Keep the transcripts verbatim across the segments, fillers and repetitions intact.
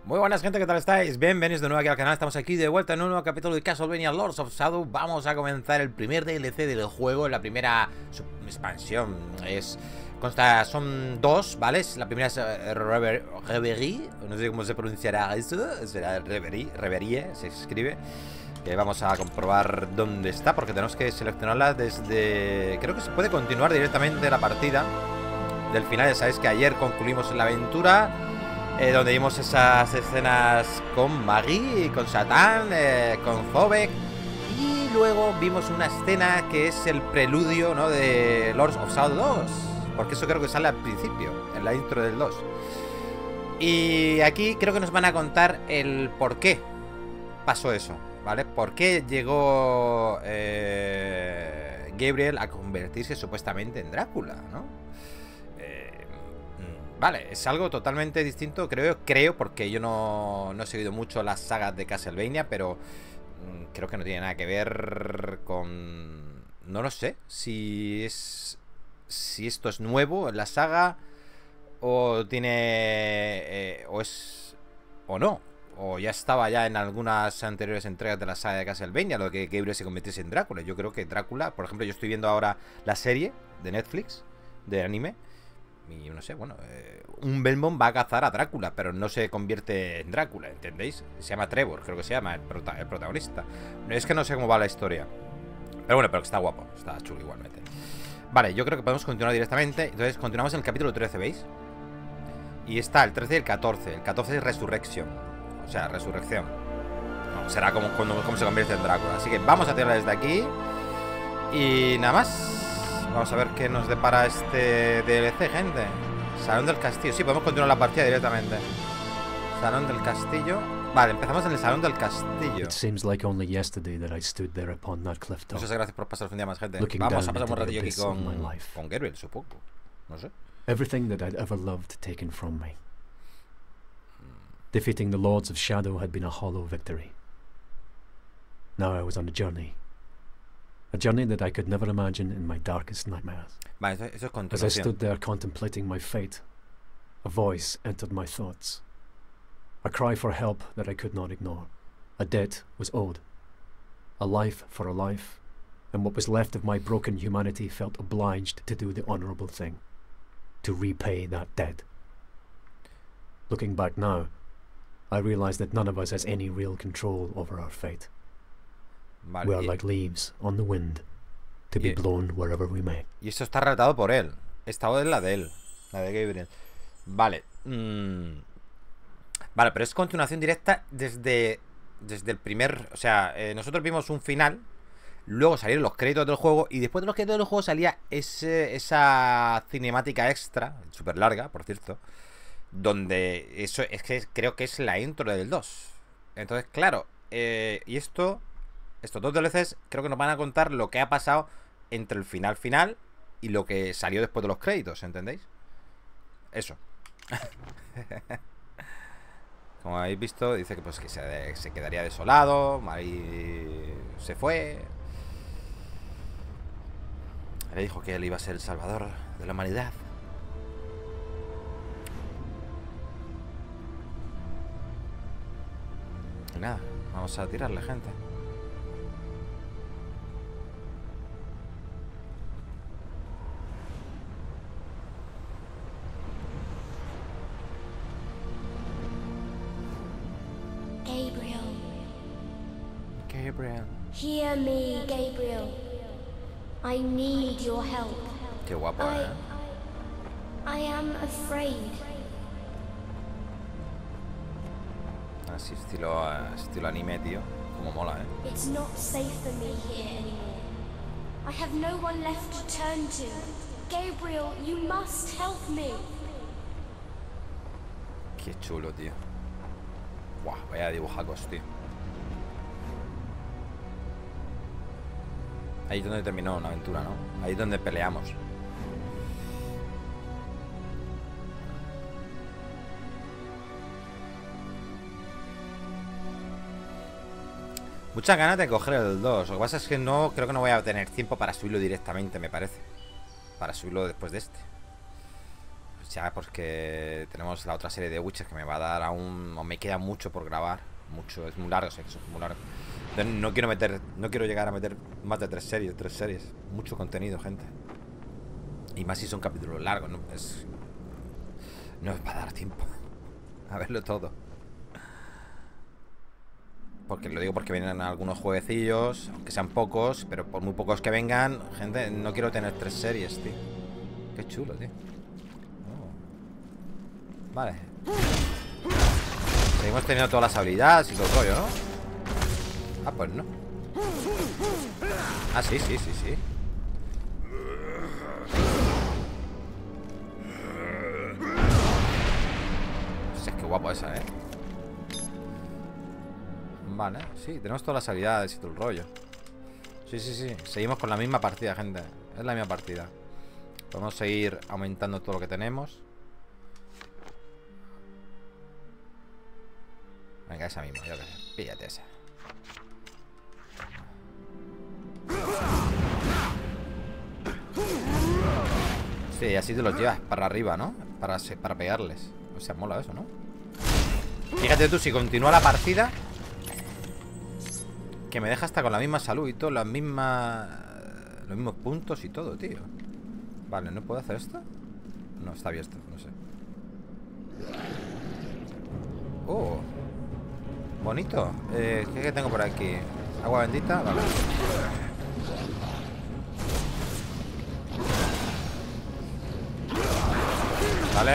Muy buenas gente, ¿qué tal estáis? Bienvenidos de nuevo aquí al canal, estamos aquí de vuelta en un nuevo capítulo de Castlevania Lords of Shadow. Vamos a comenzar el primer D L C del juego, la primera expansión. Es, consta, son dos, ¿vale? La primera es uh, Rever, Reverie, no sé cómo se pronunciará eso, será Reverie, Reverie, se escribe. Que vamos a comprobar dónde está, porque tenemos que seleccionarla desde... Creo que se puede continuar directamente la partida del final. Ya sabéis que ayer concluimos la aventura, eh, donde vimos esas escenas con Maggie, con Satán, eh, con Zobek. Y luego vimos una escena que es el preludio, ¿no?, de Lords of Shadow dos, porque eso creo que sale al principio, en la intro del dos. Y aquí creo que nos van a contar el por qué pasó eso, ¿vale? ¿Por qué llegó eh, Gabriel a convertirse supuestamente en Drácula, ¿no? Eh, vale, es algo totalmente distinto, creo, creo porque yo no, no he seguido mucho las sagas de Castlevania, pero mm, creo que no tiene nada que ver con... No lo sé, si es... Si esto es nuevo en la saga, o tiene... Eh, o es... o no. O ya estaba ya en algunas anteriores entregas de la saga de Castlevania, lo que Gabriel se convirtiese en Drácula. Yo creo que Drácula, por ejemplo, yo estoy viendo ahora la serie de Netflix, de anime, y no sé, bueno, eh, un Belmont va a cazar a Drácula, pero no se convierte en Drácula, ¿entendéis? Se llama Trevor, creo que se llama, el, prota el protagonista. Es que no sé cómo va la historia, pero bueno, pero que está guapo, está chulo igualmente. Vale, yo creo que podemos continuar directamente. Entonces continuamos en el capítulo trece, ¿veis? Y está el trece y el catorce. El catorce es Resurrection, o sea, resurrección. No, será como cuando como se convierte en Drácula. Así que vamos a tirarla desde aquí. Y nada más. Vamos a ver qué nos depara este D L C, gente. Salón del Castillo. Sí, podemos continuar la partida directamente. Salón del Castillo. Vale, empezamos en el Salón del Castillo. It seems like only yesterday that I stood there upon that cliff top. Muchas gracias por pasar un día más, gente. Looking Vamos a down pasar un into the ratillo aquí abyss of con, my life. con Gabriel, supongo. No sé. Everything that I'd ever loved taken from me. Defeating the Lords of Shadow had been a hollow victory. Now I was on a journey. A journey that I could never imagine in my darkest nightmares. Vale, eso, eso es As I continuación. stood there contemplating my fate, a voice entered my thoughts. A cry for help that I could not ignore. A debt was owed. A life for a life, and what was left of my broken humanity felt obliged to do the honourable thing. To repay that debt. Looking back now, I realize that none of us has any real control over our fate. Vale, We are y, like leaves on the wind, to be y- blown wherever we may. y esto está relatado por él. Esta voz es la de él, la de Gabriel. Vale. mm, Vale, pero es continuación directa desde, desde el primer... O sea, eh, nosotros vimos un final, luego salieron los créditos del juego, y después de los créditos del juego salía ese, esa cinemática extra, súper larga, por cierto, donde eso es que creo que es la intro del dos. Entonces, claro, eh, y esto, estos dos D L Cs creo que nos van a contar lo que ha pasado entre el final final y lo que salió después de los créditos, ¿entendéis? Eso. Como habéis visto, dice que pues que se, se quedaría desolado, Mari se fue. Le dijo que él iba a ser el salvador de la humanidad. Y nada, vamos a tirarle, gente. Gabriel, Gabriel. hear me, Gabriel. I need your help. Qué guapo, I, ¿eh? I am afraid. Así estilo, eh, estilo anime, tío. Como mola, ¿eh? It's not safe for me here anymore. I have no one left to turn to. Gabriel, you must help me. Qué chulo, tío. Guau, vaya dibujacos, tío. Ahí es donde terminó una aventura, ¿no? Ahí es donde peleamos. Muchas ganas de coger el dos. Lo que pasa es que no creo que no voy a tener tiempo para subirlo directamente, me parece. Para subirlo después de este. Ya, porque tenemos la otra serie de Witcher que me va a dar aún... O me queda mucho por grabar. Mucho, es muy largo, es muy largo. Entonces no quiero meter... No quiero llegar a meter más de tres series, tres series. Mucho contenido, gente. Y más si son capítulos largos, ¿no? Es... No me va a dar tiempo a verlo todo. Porque lo digo porque vienen algunos jueguecillos, aunque sean pocos, pero por muy pocos que vengan, gente, no quiero tener tres series, tío. Qué chulo, tío. Oh. Vale. Seguimos teniendo todas las habilidades y todo el rollo, ¿no? Ah, pues no. Ah, sí, sí, sí, sí. Hostia, qué guapo esa, ¿eh? Vale, sí, tenemos todas las habilidades y todo el rollo. Sí, sí, sí, seguimos con la misma partida, gente. Es la misma partida. Podemos seguir aumentando todo lo que tenemos. Venga, esa misma, yo que sé. Píllate esa. Sí, así te los llevas para arriba, ¿no? Para, para pegarles. O sea, mola eso, ¿no? Fíjate tú, si continúa la partida, que me deja hasta con la misma salud y todo, las mismas... Los mismos puntos y todo, tío. Vale, ¿no puedo hacer esto? No, está abierto, no sé. Oh, bonito. eh, ¿Qué tengo por aquí? Agua bendita, vale. Vale.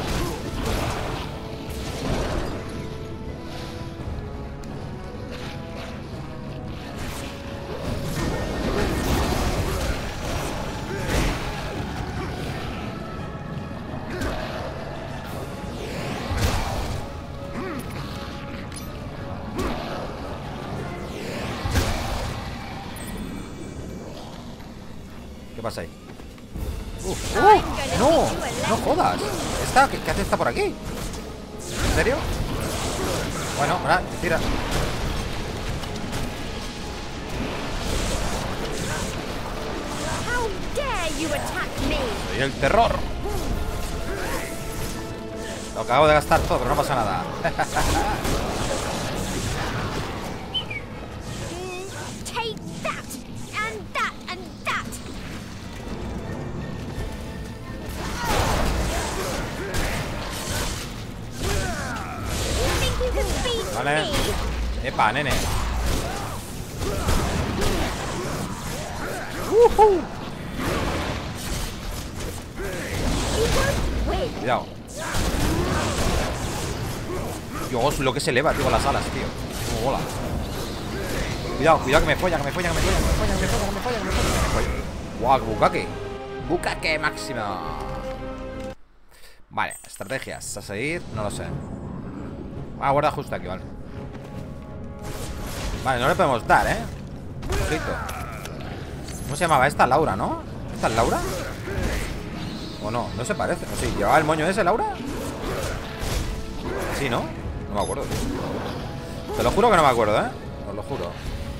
¿Qué pasa ahí? Uf, ¡uh! ¡No! ¡No jodas! ¿Esta? ¿Qué, qué hace esta por aquí? ¿En serio? Bueno, ahora, tira. Soy el terror. Lo acabo de gastar todo, pero no pasa nada. Vale. Epa, nene. Uh-huh. Cuidado. Dios, lo que se eleva, tío, las alas, tío. Como bola. Cuidado, cuidado que me folla, que me folla, que me folla, que me folla, que me folla, que me folla, que me folla, que me folla. Guau, bukake. Bukake máxima. Vale, estrategias a seguir, no lo sé. Ah, guarda justo aquí, vale. Vale, no le podemos dar, ¿eh? Ojito. ¿Cómo se llamaba esta? Laura, ¿no? ¿Esta es Laura? ¿O no? No se parece. ¿O sí? ¿Llevaba el moño ese, Laura? Sí, ¿no? No me acuerdo, tío. Te lo juro que no me acuerdo, ¿eh? Os lo juro.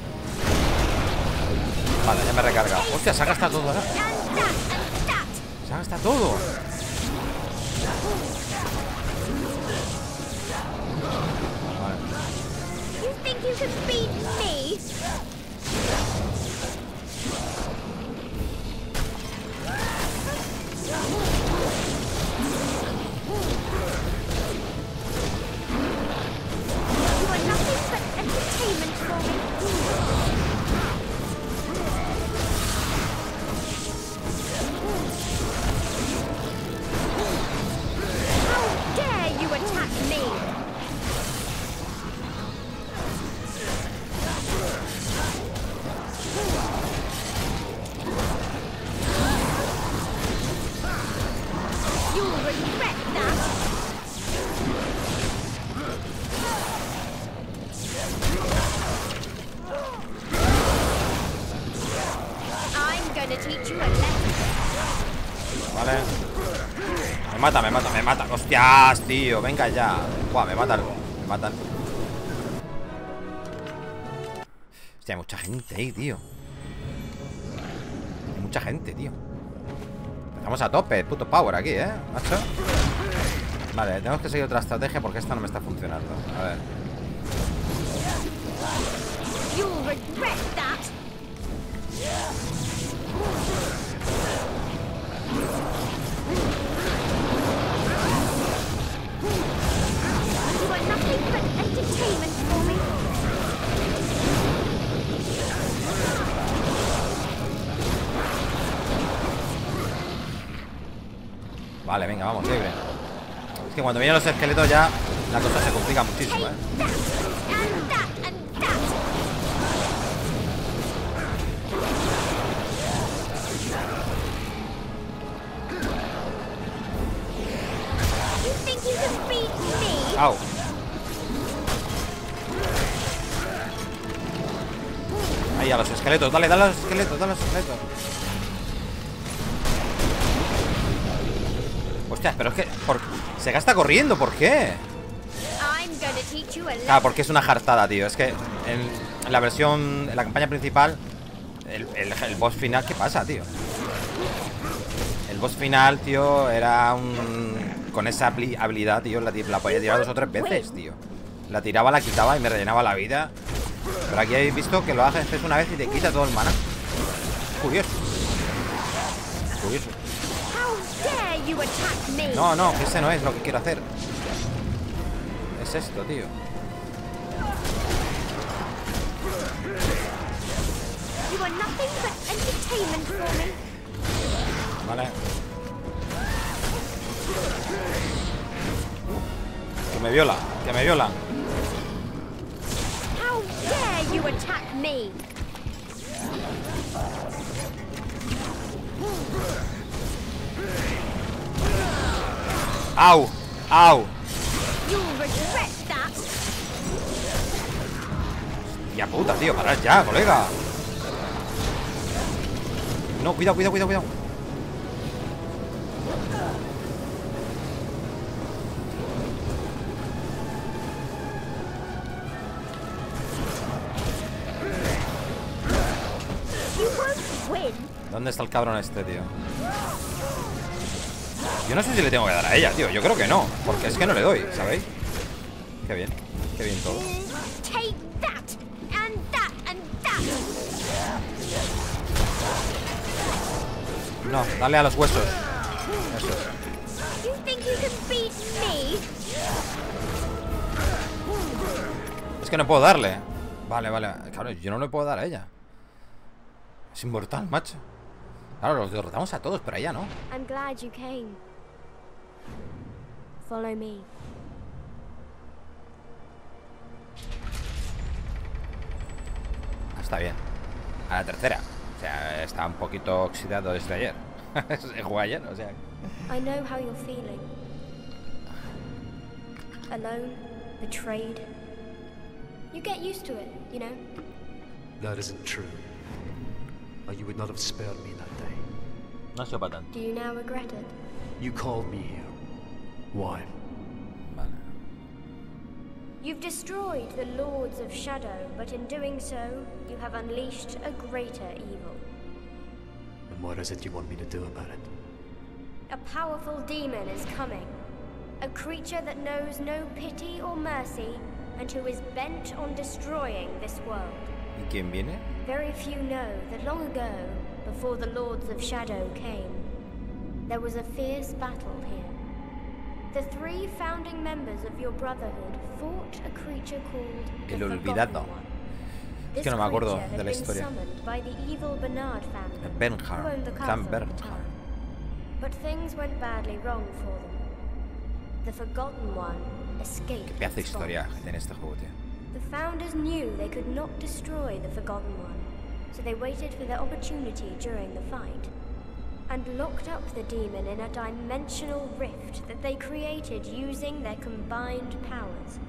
Vale, ya me he recargado. Hostia, se ha gastado todo, ¿eh? Se ha gastado todo. You can beat me. You are nothing but entertainment for me. How dare you attack me? You'll regret that. I'm gonna teach you a lesson. Vale. Me mata, me mata, me mata. Hostias, tío, venga ya. Buah, me matan, me matan. Hostia, hay mucha gente ahí, tío. Hay mucha gente, tío. Estamos a tope, puto power aquí, ¿eh, macho? Vale, tenemos que seguir otra estrategia porque esta no me está funcionando. A ver. You'll regret that. You are nothing but entertainment for me. Vale, venga, vamos, libre. Es que cuando vienen los esqueletos ya la cosa se complica muchísimo, ¿eh? And that and that. You think you can beat me? ¡Au! Ahí a los esqueletos, dale, dale a los esqueletos, dale a los esqueletos. Hostias, pero es que por... se gasta corriendo, ¿por qué? I'm gonna teach you a lesson. Claro, porque es una jartada, tío. Es que en, en la versión, en la campaña principal, el, el, el boss final, ¿qué pasa, tío? El boss final, tío, era un... con esa habilidad, tío, la, la podía tirar dos o tres veces, tío. La tiraba, la quitaba y me rellenaba la vida. Pero aquí habéis visto que lo haces una vez y te quita todo el mana. Curioso. Curioso. No, no, ese no es lo que quiero hacer. Es esto, tío. Vale. Que me viola, que me viola. How dare you attack me? ¡Au! ¡Au! You'll regret that. Ya puta, tío, parad ya, colega. No, cuidado, cuidado, cuidado, cuidado. You won't win. ¿Dónde está el cabrón este, tío? Yo no sé si le tengo que dar a ella, tío. Yo creo que no, porque es que no le doy, ¿sabéis? Qué bien, qué bien todo. Take that and that and that. No, dale a los huesos. Eso. You think you can beat me? Es que no puedo darle. Vale, vale. Claro, yo no le puedo dar a ella. Es inmortal, macho. Claro, los derrotamos a todos, pero a ella no. I'm glad you came. Follow me. Está bien. A la tercera. O sea, está un poquito oxidado desde ayer. Se juega ayer, o sea. I know how you're feeling. Alone, betrayed. You get used to it, you know? That isn't true. Or you would not have spared me that day. No se para tanto. Do you now regret it? You called me here. Why? Vale. You've destroyed the Lords of Shadow, but in doing so, you have unleashed a greater evil. And what is it you want me to do about it? A powerful demon is coming. A creature that knows no pity or mercy, and who is bent on destroying this world. ¿Y quién viene? Very few know that long ago, before the Lords of Shadow came, there was a fierce battle here. The three founding members of your brotherhood fought a creature called the El Forgotten olvidado. One. Es que no me acuerdo This creature de la had been historia. summoned by the evil Bernard family, Bernhard, who owned the Clan castle at the Bernhard. time. But things went badly wrong for them. The Forgotten One escaped. Qué pedazo de its historia bonds. que tiene este juego, tío. The founders knew they could not destroy the Forgotten One, so they waited for their opportunity during the fight, and locked up the demon in a dimensional rift that they created using their combined powers.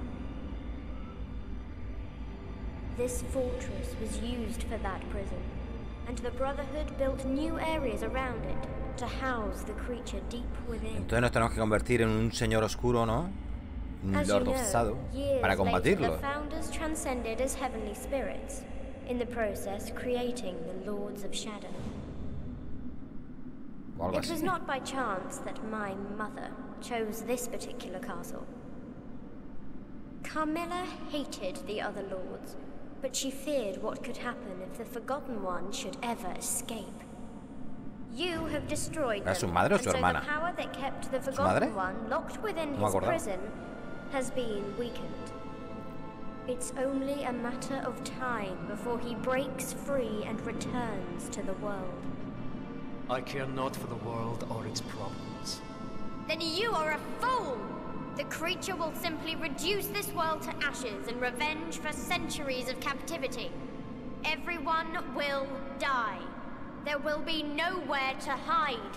This fortress was used for that prison, and the Brotherhood built new areas around it to house the creature deep within. Entonces nos tenemos que convertir en un señor oscuro, ¿no? Un As you Lord of know, Shadow years para later, combatirlo. the founders transcended as heavenly spirits, in the process creating the Lords of Shadow. O algo It was así. not by chance that my mother chose this particular castle. Carmilla hated the other lords, but she feared what could happen if the Forgotten One should ever escape. You have destroyed them, ¿Era su madre o su and so hermana? the power that kept the madre? Forgotten One locked within No me his acordaba. prison has been weakened. It's only a matter of time before he breaks free and returns to the world. I care not for the world or its problems. Then you are a fool! The creature will simply reduce this world to ashes in revenge for centuries of captivity. Everyone will die. There will be nowhere to hide.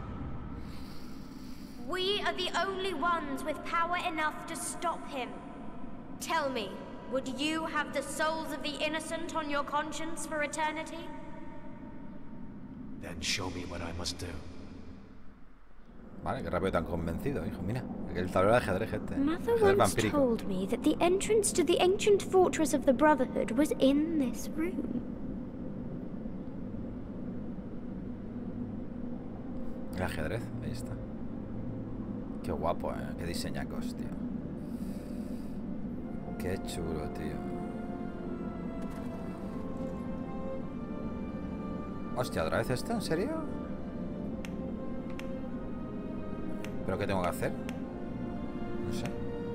We are the only ones with power enough to stop him. Tell me, would you have the souls of the innocent on your conscience for eternity? Then show me what I must do. Vale, qué rápido tan convencido, hijo. Mira, el tablero de ajedrez este. Mother Ajedrez once vampírico. told me that the entrance to the ancient fortress of the Brotherhood was in this room. El ajedrez, ahí está. Qué guapo, eh. Qué diseñacos, tío. Qué chulo, tío. Hostia, ¿otra vez esto? ¿En serio? ¿Pero qué tengo que hacer? No sé.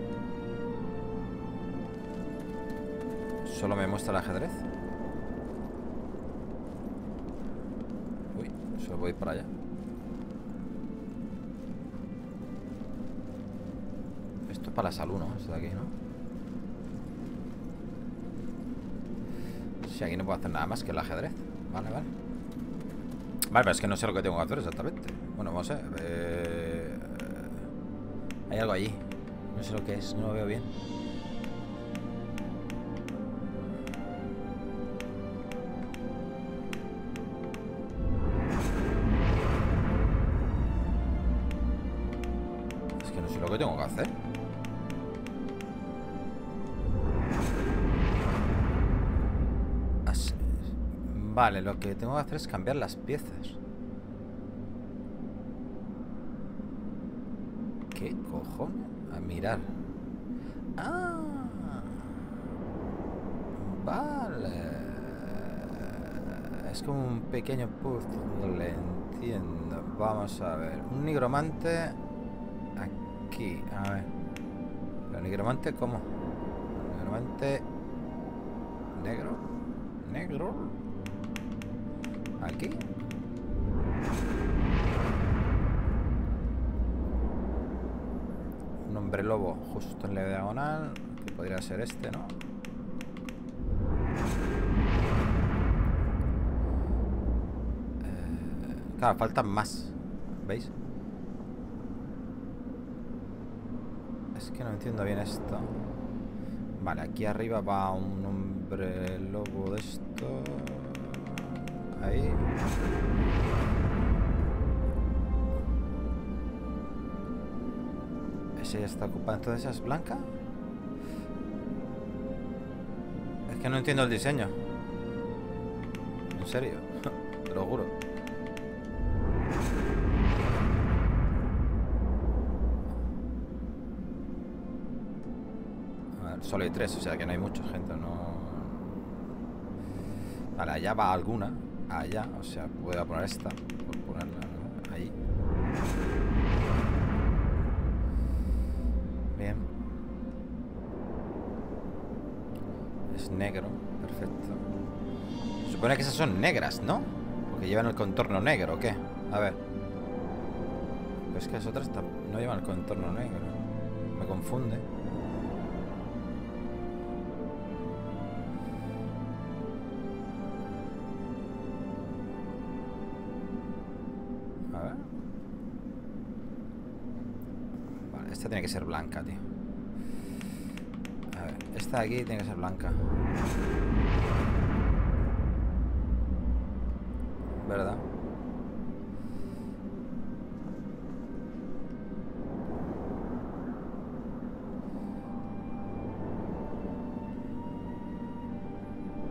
¿Solo me muestra el ajedrez? Uy, solo voy para allá. Esto es para la salud, ¿no? Esto de aquí, ¿no? Si aquí no puedo hacer nada más que el ajedrez. Vale, vale. Vale, pero es que no sé lo que tengo que hacer exactamente. Bueno, vamos a ver. Eh... Hay algo allí. No sé lo que es, no lo veo bien. Es que no sé lo que tengo que hacer. Así. Vale, lo que tengo que hacer es cambiar las piezas. ¿Qué cojones? A mirar. Ah, vale. Es como un pequeño puzzle, entiendo. Vamos a ver. Un nigromante aquí. A ver. ¿Pero nigromante cómo? Nigromante negro. Negro. Aquí. Un hombre lobo justo en la diagonal, que podría ser este, ¿no? Eh, claro, faltan más. ¿Veis? Es que no entiendo bien esto. Vale, aquí arriba va un hombre lobo de esto. Ahí. Ese ya está ocupado. Entonces esa es blanca. Es que no entiendo el diseño. En serio. Te lo juro. A ver, solo hay tres, o sea que no hay mucha gente, no. Vale, allá va alguna. Allá, o sea, voy a poner esta. Por ponerla ahí. Bien. Es negro, perfecto. Se supone que esas son negras, ¿no? Porque llevan el contorno negro, ¿o qué? A ver. Pero es que las otras no llevan el contorno negro. Me confunde. A ver. Vale, esta tiene que ser blanca, tío. A ver, esta de aquí tiene que ser blanca. ¿Verdad?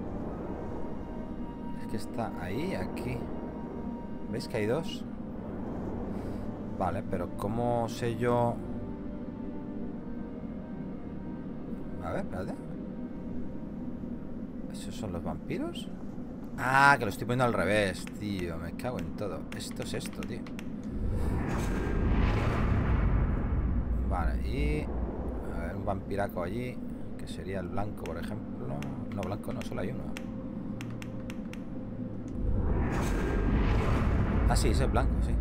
Es que está ahí, aquí. ¿Veis que hay dos? Vale, pero ¿cómo sé yo? A ver, espérate. ¿Esos son los vampiros? Ah, que lo estoy poniendo al revés, tío. Me cago en todo. Esto es esto, tío. Vale, y... A ver, un vampiraco allí. Que sería el blanco, por ejemplo. No, blanco no, solo hay uno. Ah, sí, ese es blanco, sí.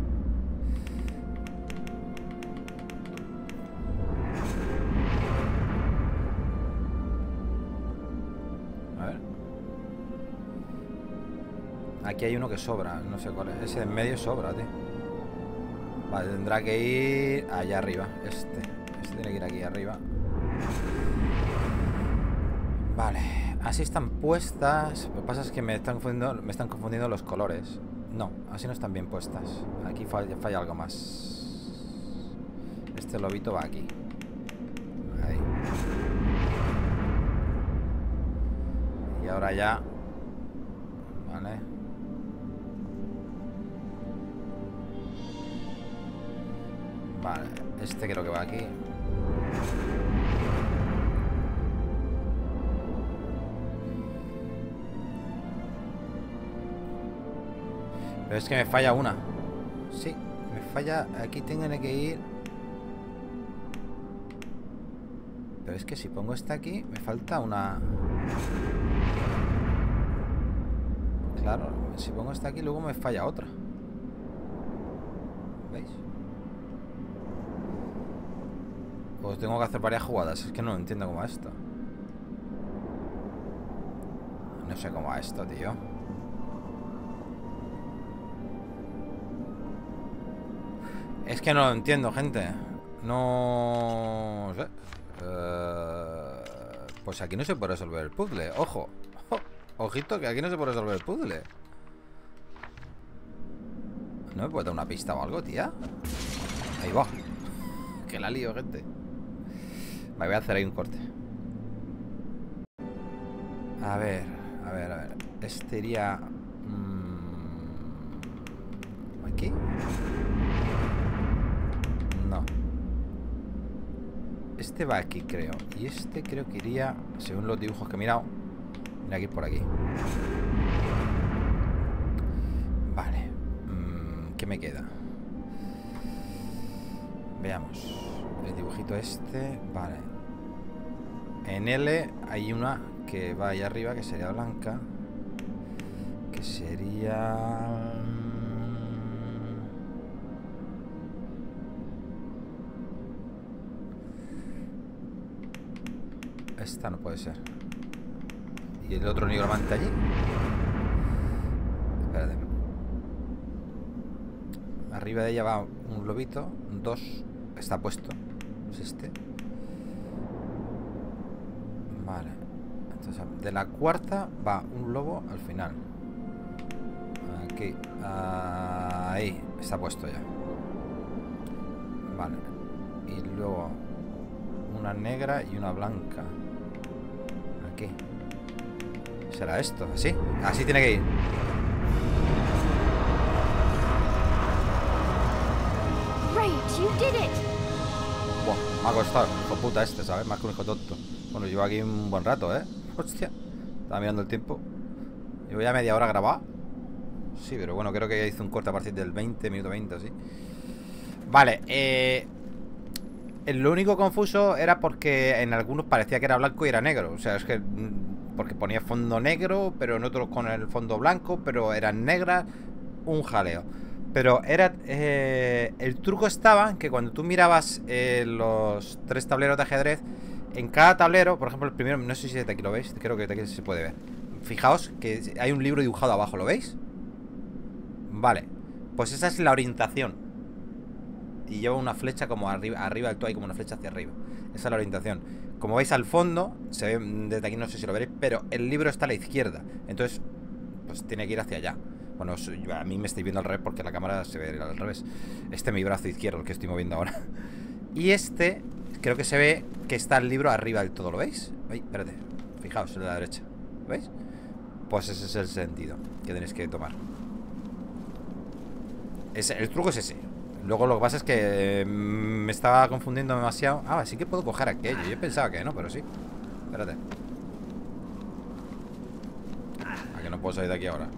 A ver. Aquí hay uno que sobra, no sé cuál es. Ese de en medio sobra, tío. Vale, tendrá que ir allá arriba. Este. Este tiene que ir aquí arriba. Vale. Así están puestas. Lo que pasa es que me están confundiendo, me están confundiendo los colores. No, así no están bien puestas. Aquí falla, falla algo más. Este lobito va aquí. Ahí. Y ahora ya. Vale. Vale, este creo que va aquí. Pero es que me falla una. Sí, me falla. Aquí tengo que ir. Pero es que si pongo esta aquí, me falta una. Claro, si pongo esta aquí, luego me falla otra. ¿Veis? Pues tengo que hacer varias jugadas. Es que no entiendo cómo va esto. No sé cómo va esto, tío. Es que no lo entiendo, gente. No sé. Uh, pues aquí no se puede resolver el puzzle. Ojo. Ojito, que aquí no se puede resolver el puzzle. ¿No me puede dar una pista o algo, tía? Ahí va. Que la lío, gente. Me voy a hacer ahí un corte. A ver, a ver, a ver. Este iría... Mmm, ¿aquí? No. Este va aquí, creo. Y este creo que iría, según los dibujos que he mirado, mira aquí por aquí. Vale. Mm, ¿qué me queda? Veamos. El dibujito este. Vale. En L hay una que va ahí arriba, que sería blanca. Que sería... Esta no puede ser. ¿Y el otro nigromante allí? Espérate. Arriba de ella va un lobito. Dos. Está puesto. Es este. Vale. Entonces, de la cuarta va un lobo al final. Aquí. Ahí. Está puesto ya. Vale. Y luego una negra y una blanca. Aquí. ¿Será esto? ¿Así? Así tiene que ir. Great, you did it. Buah, me ha costado, hijo puta este, ¿sabes? Más que un hijo tonto. Bueno, llevo aquí un buen rato, ¿eh? Hostia. Estaba mirando el tiempo. Llevo ya media hora grabada. Sí, pero bueno, creo que hice un corte a partir del veinte, minuto veinte, así. Vale, eh... lo único confuso era porque en algunos parecía que era blanco y era negro. O sea, es que... Porque ponía fondo negro, pero en otros con el fondo blanco, pero eran negras. Un jaleo. Pero era... Eh, el truco estaba en que cuando tú mirabas eh, los tres tableros de ajedrez, en cada tablero, por ejemplo el primero, no sé si desde aquí lo veis, creo que desde aquí se puede ver. Fijaos que hay un libro dibujado abajo, ¿lo veis? Vale, pues esa es la orientación. Y lleva una flecha como arriba, arriba del todo, hay como una flecha hacia arriba. Esa es la orientación. Como veis al fondo, se ve desde aquí, no sé si lo veréis, pero el libro está a la izquierda. Entonces, pues tiene que ir hacia allá. Bueno, a mí me estoy viendo al revés porque la cámara se ve al revés. Este es mi brazo izquierdo, el que estoy moviendo ahora. Y este, creo que se ve que está el libro arriba del todo, ¿lo veis? Ay, espérate, fijaos, en la derecha, ¿veis? Pues ese es el sentido que tenéis que tomar. Ese, el truco es ese. Luego lo que pasa es que eh, me estaba confundiendo demasiado. Ah, sí que puedo coger aquello. Yo pensaba que no, pero sí. Espérate. ¿A que no puedo salir de aquí ahora?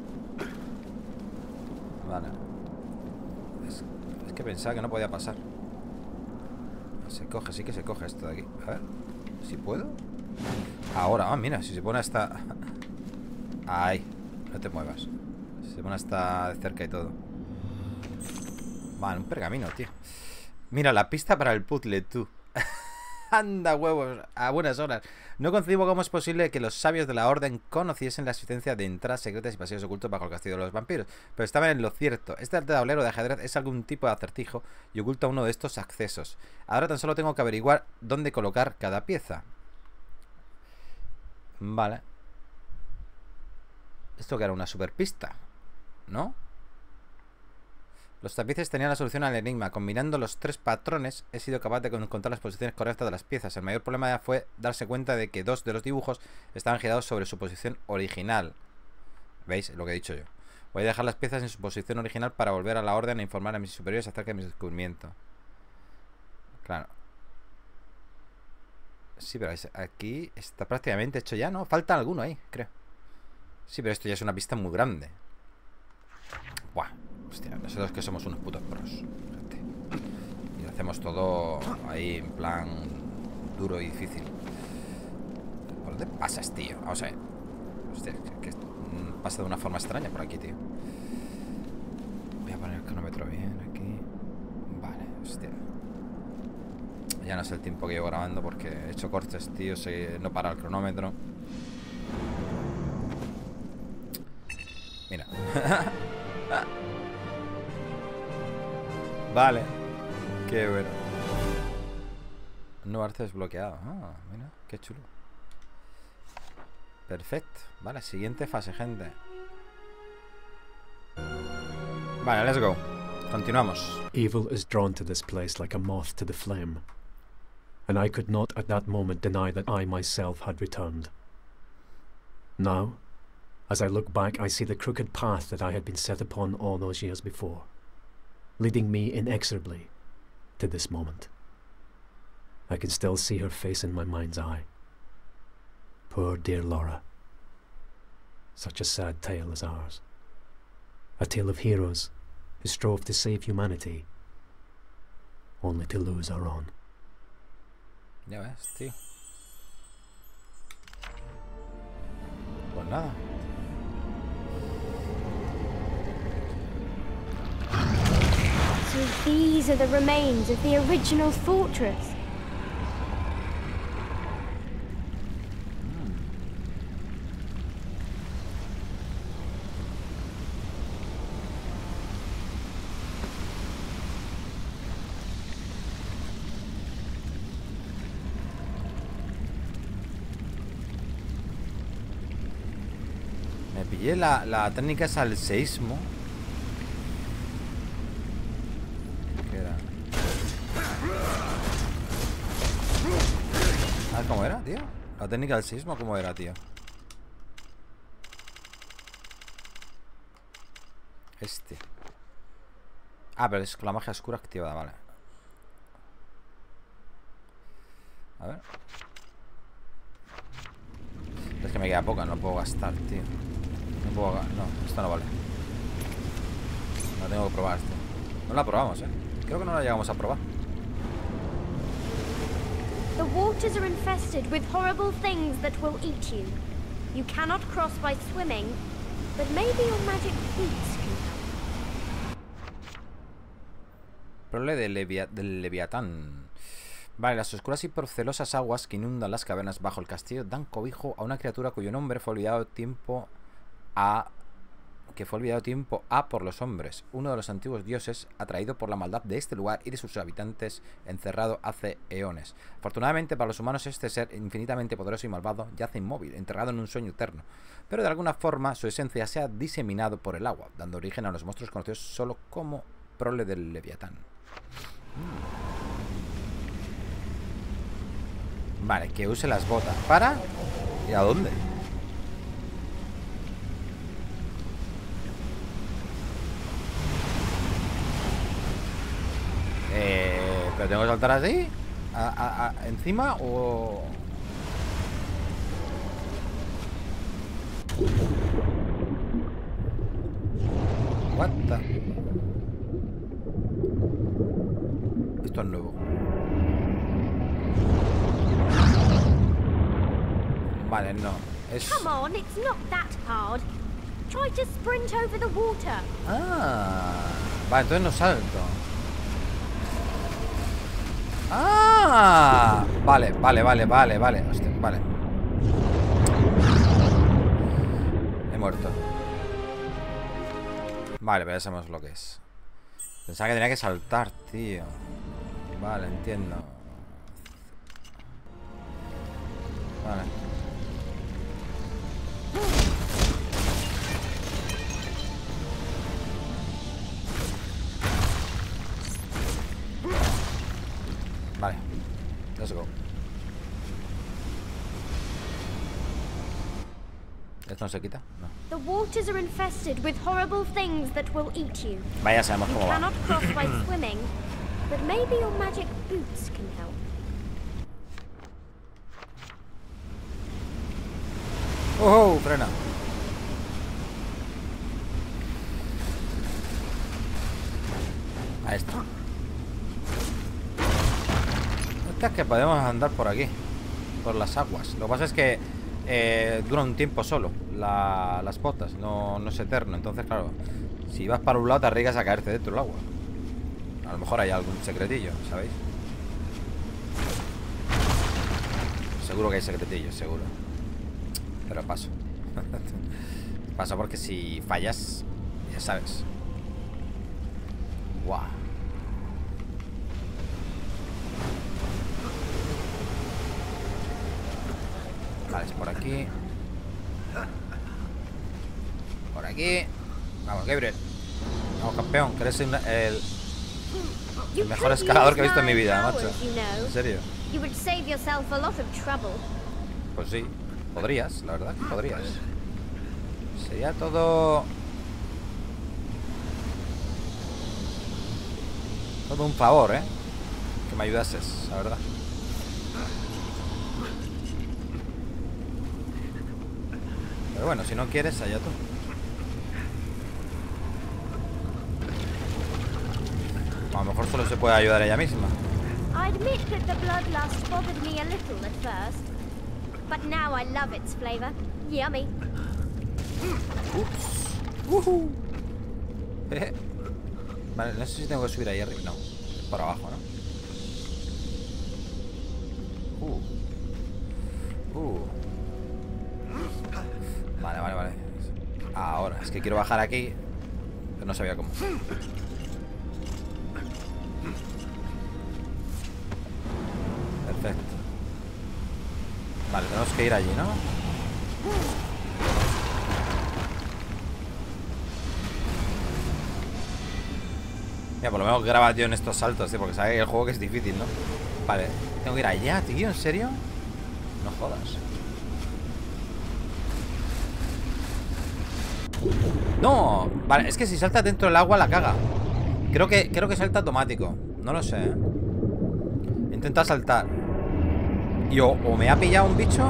Vale. Es, es que pensaba que no podía pasar. Se coge, sí que se coge esto de aquí. A ver, si puedo. Ahora, ah, mira, si se pone hasta... Ahí, no te muevas. Se pone hasta de cerca y todo. Vale, un pergamino, tío. Mira, la pista para el puzzle, tú. Anda, huevos, a buenas horas. No concibo cómo es posible que los sabios de la orden conociesen la existencia de entradas secretas y pasillos ocultos bajo el castillo de los vampiros. Pero estaban en lo cierto. Este tablero de ajedrez es algún tipo de acertijo y oculta uno de estos accesos. Ahora tan solo tengo que averiguar dónde colocar cada pieza. Vale. Esto que era una super pista, ¿no? Los tapices tenían la solución al enigma. Combinando los tres patrones he sido capaz de encontrar las posiciones correctas de las piezas. El mayor problema fue darse cuenta de que dos de los dibujos estaban girados sobre su posición original. ¿Veis? Lo que he dicho yo. Voy a dejar las piezas en su posición original para volver a la orden e informar a mis superiores acerca de mi descubrimiento. Claro. Sí, pero aquí está prácticamente hecho ya, ¿no? Falta alguno ahí, creo. Sí, pero esto ya es una pista muy grande. Buah. Hostia, nosotros que somos unos putos pros, gente. Y lo hacemos todo ahí en plan duro y difícil. ¿Por dónde pasas, tío? Vamos a ver. Hostia, que pasa de una forma extraña por aquí, tío. Voy a poner el cronómetro bien aquí. Vale, hostia. Ya no sé el tiempo que llevo grabando porque he hecho cortes, tío. Se... No para el cronómetro. Mira. Vale. Qué bueno. No arte desbloqueado. Ah, mira, qué chulo. Perfecto. Vale, siguiente fase, gente. Vale, let's go. Continuamos. Evil is drawn to this place like a moth to the flame. And I could not at that moment deny that I myself had returned. Now, as I look back, I see the crooked path that I had been set upon all those years before, leading me inexorably to this moment. I can still see her face in my mind's eye. Poor dear Laura. Such a sad tale as ours. A tale of heroes who strove to save humanity, only to lose our own. Ya ves, tío. Pues nada. So these are the remains of the original fortress. Me pillé la, la técnica esa al seísmo. ¿Qué era? A ver cómo era, tío. La técnica del seísmo, ¿cómo era, tío? Este. Ah, pero es con la magia oscura activada, vale. A ver. Es que me queda poca, no puedo gastar, tío. No puedo gastar. No, esto no vale. No tengo que probar esto. No la probamos, eh. Creo que no la llegamos a probar. The waters are infested with horrible things that will eat you. You cannot cross by swimming, but maybe your magic boots can help. Prole de Levia del Leviatán. Vale, las oscuras y procelosas aguas que inundan las cavernas bajo el castillo dan cobijo a una criatura cuyo nombre fue olvidado tiempo a... que fue olvidado tiempo a por los hombres, uno de los antiguos dioses atraído por la maldad de este lugar y de sus habitantes, encerrado hace eones. Afortunadamente para los humanos este ser infinitamente poderoso y malvado yace inmóvil, enterrado en un sueño eterno, pero de alguna forma su esencia se ha diseminado por el agua, dando origen a los monstruos conocidos solo como prole del Leviatán. Mm. Vale, que use las botas. ¿Para? ¿Y a dónde? ¿Pero tengo que saltar así? ¿A, a, a, ¿Encima o...? What the... Esto es nuevo. Vale, no. Es... Come on, it's not that hard. Try to sprint over the water. Ah, vale, entonces no salto. Ah, vale, vale, vale, vale, vale. Hostia, vale. He muerto. Vale, pero ya sabemos lo que es. Pensaba que tenía que saltar, tío. Vale, entiendo. Vale. Vale, let's go. ¿Esto no se quita? No. The waters are infested with horrible things that will eat you. Vaya, sabemos You cómo va. cannot cross by swimming, but maybe your magic boots can help. ¡Oh! Frena. Ahí está. Esta es que podemos andar por aquí, por las aguas. Lo que pasa es que eh, dura un tiempo solo la, las botas, no, no es eterno. Entonces, claro, si vas para un lado te arriesgas a caerte dentro del agua. A lo mejor hay algún secretillo, ¿sabéis? Seguro que hay secretillos, seguro. Pero paso. Paso porque si fallas, ya sabes. Guau. Vale, es por aquí. Por aquí. Vamos, Gabriel. Vamos, campeón, que eres el, el, el mejor escalador que he visto en mi vida, macho. En serio. Pues sí, podrías, la verdad que podrías. Sería todo... Todo un favor, ¿eh? Que me ayudases, la verdad. Pero bueno, si no quieres, allá tú. A lo mejor solo se puede ayudar ella misma. I admit that the bloodlust bothered me a little at first, but now I love its flavor. Yummy. Ups. Uh-huh. Eh. Vale, no sé si tengo que subir ahí arriba. No, por abajo, ¿no? Uh. Uh. Vale, vale, vale. Ahora, es que quiero bajar aquí, pero no sabía cómo. Perfecto. Vale, tenemos que ir allí, ¿no? Mira, por lo menos graba, tío, en estos saltos, tío, porque sabe el juego que es difícil, ¿no? Vale, tengo que ir allá, tío, ¿en serio? No jodas. No, vale, es que si salta dentro del agua la caga. Creo que, creo que salta automático. No lo sé, ¿eh? Intenta saltar. Y o, o me ha pillado un bicho.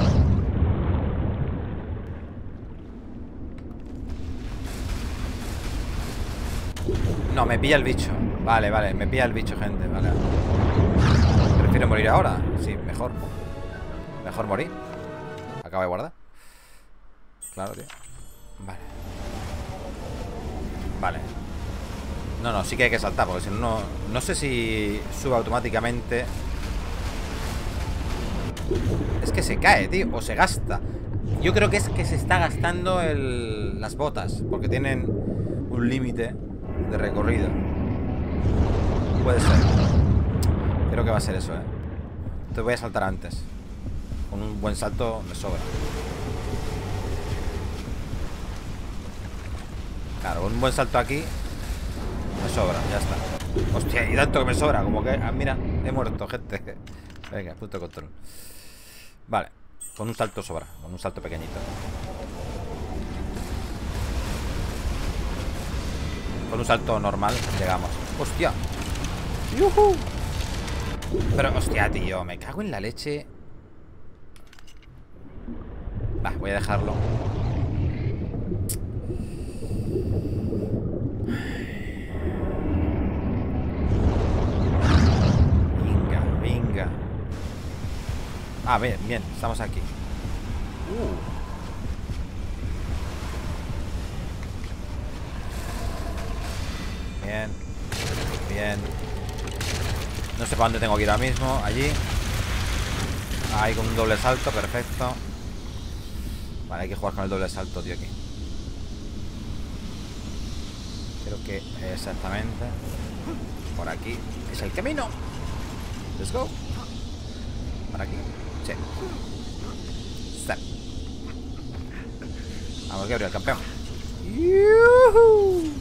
No, me pilla el bicho. Vale, vale, me pilla el bicho, gente, vale. ¿Prefiero morir ahora? Sí, mejor. Mejor morir. Acaba de guardar. Claro, tío. Vale. Vale. No, no, sí que hay que saltar, porque si no, no... No sé si sube automáticamente. Es que se cae, tío, o se gasta. Yo creo que es que se está gastando el, las botas, porque tienen un límite de recorrido. Puede ser. Creo que va a ser eso, eh. Te voy a saltar antes. Con un buen salto me sobra. Claro, con un buen salto aquí me sobra, ya está. Hostia, y tanto que me sobra. Como que, ah, mira, he muerto, gente. Venga, punto de control. Vale, con un salto sobra. Con un salto pequeñito. Con un salto normal llegamos. Hostia. ¡Yuhu! Pero, hostia, tío, me cago en la leche. Va, voy a dejarlo. Venga, venga. Ah, bien, bien, estamos aquí. Uh. Bien. Bien. No sé para dónde tengo que ir ahora mismo. Allí. Ahí con un doble salto, perfecto. Vale, hay que jugar con el doble salto, tío, aquí. Creo que exactamente por aquí es el camino. Let's go. Por aquí. Sí. Step. Vamos, Gabriel, campeón. ¡Yuhu!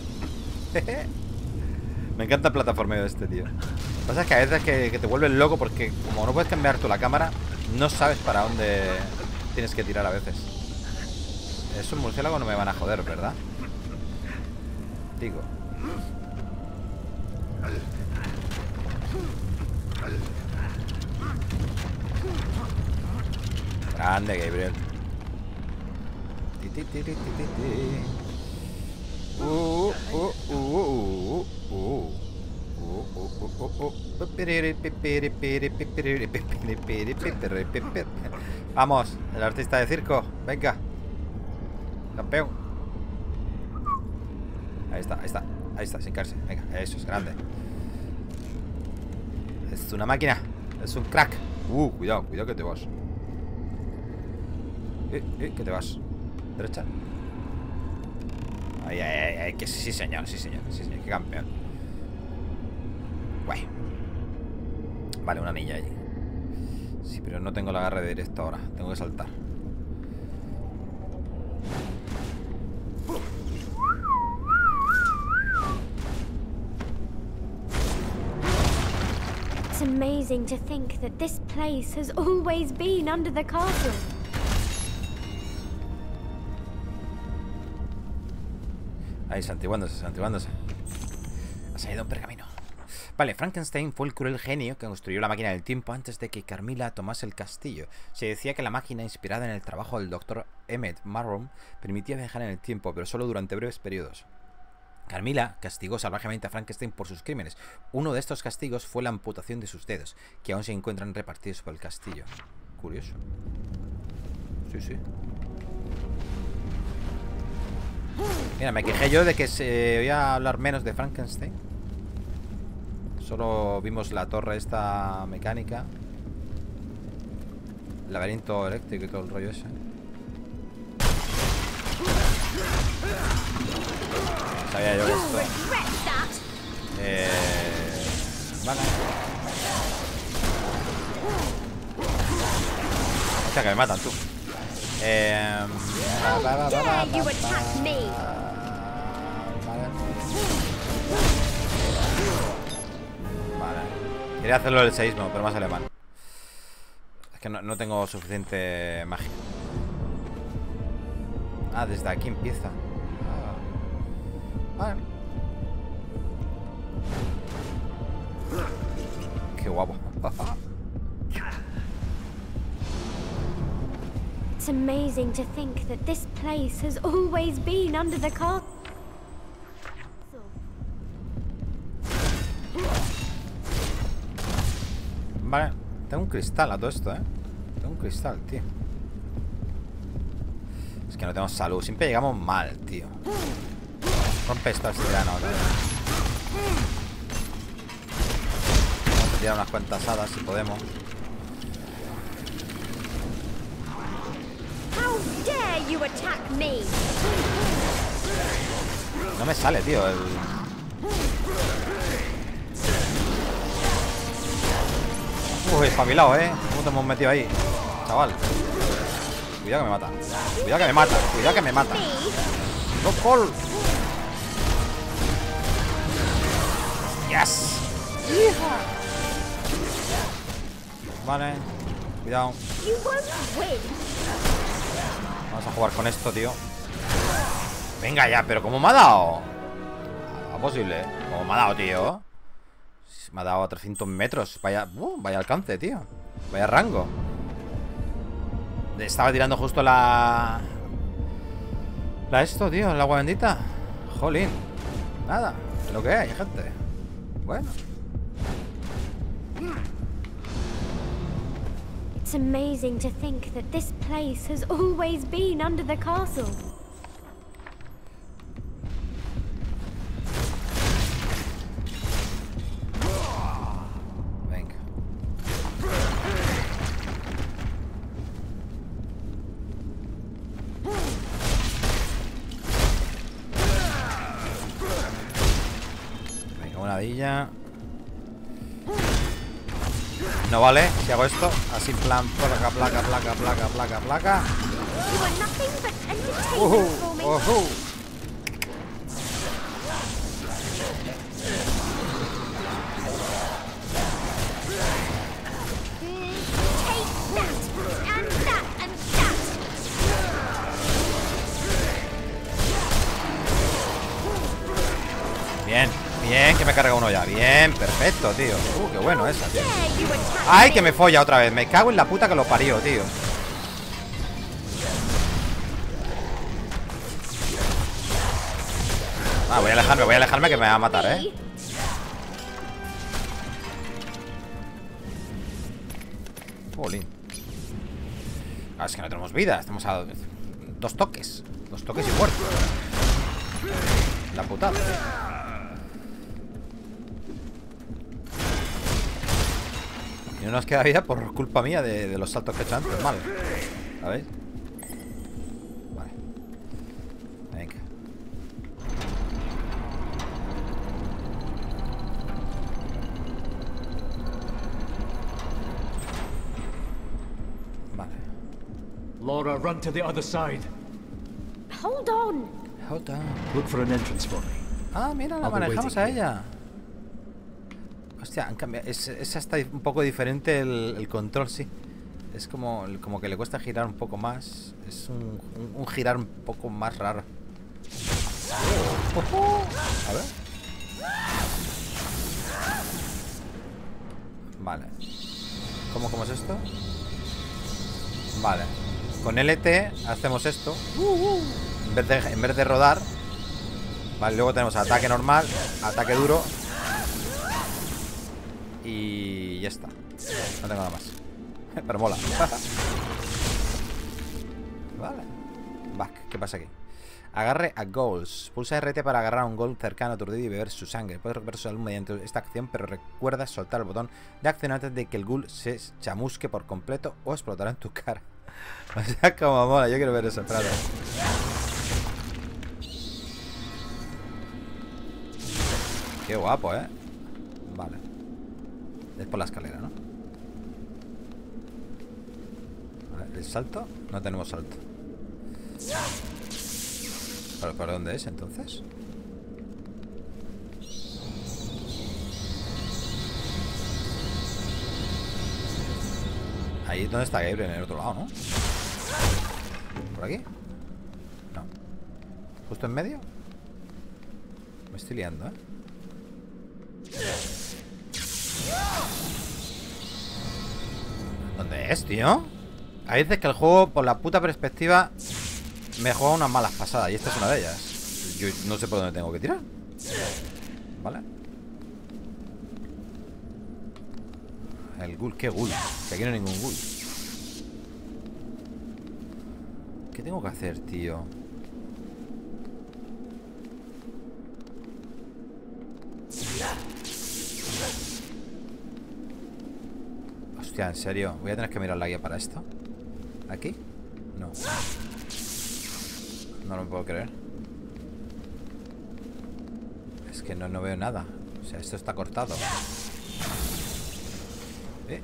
Me encanta el plataformeo de este, tío. Lo que pasa es que a veces que, que te vuelves loco porque como no puedes cambiar tú la cámara, no sabes para dónde tienes que tirar a veces. Esos murciélagos no me van a joder, ¿verdad? Digo. Grande, Gabriel. Ti, ti, ti, ti, ti, ti. Uh, uh, uh, uh, uh. Vamos, el artista de circo. Venga. Campeón. Ahí está, ahí está. Ahí está, sin caerse. Venga, eso es grande. Es una máquina. Es un crack. Uh, cuidado, cuidado que te vas. Eh, eh, que te vas. Derecha. Ay, ay, ay, ay, que sí, señor, sí, señor, sí, señor, qué campeón. Guay. Vale, una anilla allí. Sí, pero no tengo el agarre de directo ahora. Tengo que saltar. It's amazing to think that this place has always been under the castle. Ahí, santiguándose, santiguándose. Ha salido un pergamino. Vale, Frankenstein fue el cruel genio que construyó la máquina del tiempo antes de que Carmilla tomase el castillo. Se decía que la máquina, inspirada en el trabajo del doctor Emmett Marrow, permitía viajar en el tiempo, pero solo durante breves periodos. Carmilla castigó salvajemente a Frankenstein por sus crímenes. Uno de estos castigos fue la amputación de sus dedos, que aún se encuentran repartidos por el castillo. Curioso. Sí, sí. Mira, me quejé yo de que se oía hablar menos de Frankenstein. Solo vimos la torre esta mecánica, el laberinto eléctrico y todo el rollo ese. Sabía yo esto. Eh... Vale. Hostia, que me matan, tú. Eh... Vale. Quería hacerlo el seísmo, pero más alemán. Es que no, no tengo suficiente magia. Ah, desde aquí empieza. Ah. Vale. Qué guapo. It's amazing to think that this place has always been under the castle. Vale, tengo un cristal a todo esto, ¿eh? Tengo un cristal, tío. Es que no tenemos salud. Siempre llegamos mal, tío. Rompe esto al tirano, tío. Vamos a tirar unas cuantas hadas si podemos. No me sale, tío, el... Uy, espabilado, ¿eh? ¿Cómo te hemos metido ahí? Chaval. Cuidado que me mata. Cuidado que me mata. Cuidado que me mata. ¡No, Paul! ¡Yes! Vale. Cuidado. Vamos a jugar con esto, tío. Venga ya, pero ¿cómo me ha dado? No es posible, ¿eh? ¿Cómo me ha dado, tío? Me ha dado a trescientos metros. Vaya, uh, vaya alcance, tío. Vaya rango. Estaba tirando justo la... La esto, tío, la agua bendita. Jolín. Nada, es lo que hay, gente. Bueno. It's amazing to think that this place has always been under the castle. Venga. Venga, una villa. No vale, si hago esto, así en plan, placa, placa, placa, placa, placa, placa. You are nothing but entertainment Uhu, for me. uhu. Take that, and that, and that. Bien, bien, que me carga uno ya. Bien, perfecto, tío. Uh, qué bueno esa, tío. Dare you attack ¡Ay, me. que me folla otra vez! Me cago en la puta que lo parió, tío. Ah, voy a alejarme, voy a alejarme que me va a matar, ¿eh? Jolín. Ah, es que no tenemos vida. Estamos a dos toques. Dos toques y muerto. La putada, tío. Y no nos queda vida por culpa mía de, de los saltos que he hecho antes. Mal. ¿Sabéis? Vale. Venga. Vale. Laura, run to the other side. Hold on. Hold on. Look for an entrance for me. Ah, mira, la I'll be manejamos waiting a here. ella. Hostia, han cambiado. Es, es hasta un poco diferente el, el control, sí. Es como, como que le cuesta girar un poco más. Es un, un, un girar un poco más raro. Oh, oh, oh. A ver. Vale. ¿Cómo, cómo es esto? Vale. Con L T hacemos esto. En vez de, en vez de rodar. Vale, luego tenemos ataque normal, ataque duro. Y ya está. No tengo nada más. Pero mola. Vale. Back, ¿qué pasa aquí? Agarre a goals. Pulsa R T para agarrar a un gol cercano, aturdido y beber su sangre. Puedes recuperar su salud mediante esta acción, pero recuerda soltar el botón de acción antes de que el ghoul se chamusque por completo o explotará en tu cara. O sea, como mola. Yo quiero ver eso, espérate. Qué guapo, ¿eh? Vale. Es por la escalera, ¿no? Vale, ¿el salto? No tenemos salto. ¿Pero por dónde es, entonces? Ahí, ¿dónde está Gabriel? En el otro lado, ¿no? ¿Por aquí? No. ¿Justo en medio? Me estoy liando, ¿eh? ¿Dónde es, tío? Hay veces que el juego, por la puta perspectiva, me juega unas malas pasadas. Y esta es una de ellas. Yo no sé por dónde tengo que tirar. ¿Vale? El ghoul, ¿qué ghoul? Que aquí no hay ningún ghoul. ¿Qué tengo que hacer, tío? Hostia, en serio. Voy a tener que mirar la guía para esto. ¿Aquí? No. No lo puedo creer. Es que no, no veo nada. O sea, esto está cortado. ¿Eh?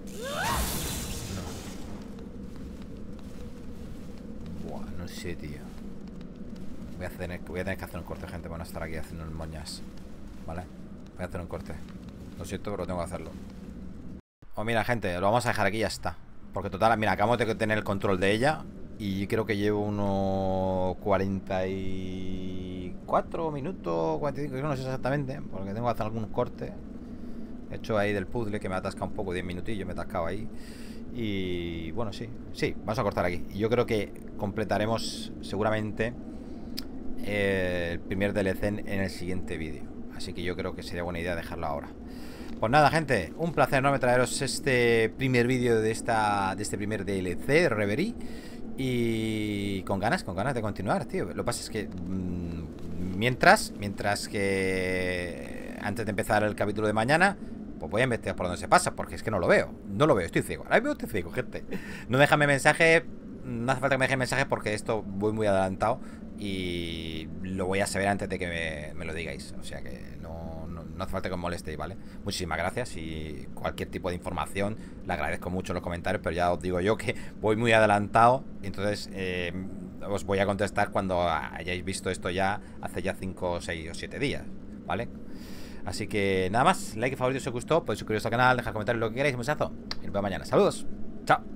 No. Buah, no sé, tío. Voy a, tener, voy a tener que hacer un corte, gente, para no estar aquí haciendo moñas. ¿Vale? Voy a hacer un corte. Lo siento, pero tengo que hacerlo. Oh, mira, gente, lo vamos a dejar aquí y ya está. Porque total, mira, acabamos de tener el control de ella. Y creo que llevo unos cuarenta y cuatro minutos, cuarenta y cinco, no sé exactamente, porque tengo que hacer algún corte. He hecho ahí del puzzle que me ha atascado un poco, diez minutillos me he atascado ahí. Y bueno, sí, sí, vamos a cortar aquí. Y yo creo que completaremos seguramente eh, el primer D L C en el siguiente vídeo. Así que yo creo que sería buena idea dejarlo ahora. Pues nada, gente, un placer enorme traeros este primer vídeo de esta de este primer D L C, Reverie. Y con ganas, con ganas de continuar, tío. Lo que pasa es que mmm, mientras, mientras que antes de empezar el capítulo de mañana, pues voy a investigar por dónde se pasa, porque es que no lo veo. No lo veo, estoy ciego. Ahora mismo estoy ciego, gente. No déjame mensaje. No hace falta que me dejen mensaje porque esto voy muy adelantado y lo voy a saber antes de que me, me lo digáis. O sea que no, no, no hace falta que os molestéis, ¿vale? Muchísimas gracias y cualquier tipo de información le agradezco mucho en los comentarios, pero ya os digo yo que voy muy adelantado. Entonces eh, os voy a contestar cuando hayáis visto esto ya hace ya cinco, seis o siete días, ¿vale? Así que nada más, like y favorito si os gustó, podéis suscribiros al canal, dejar comentarios lo que queráis, un besazo y nos vemos mañana. Saludos, chao.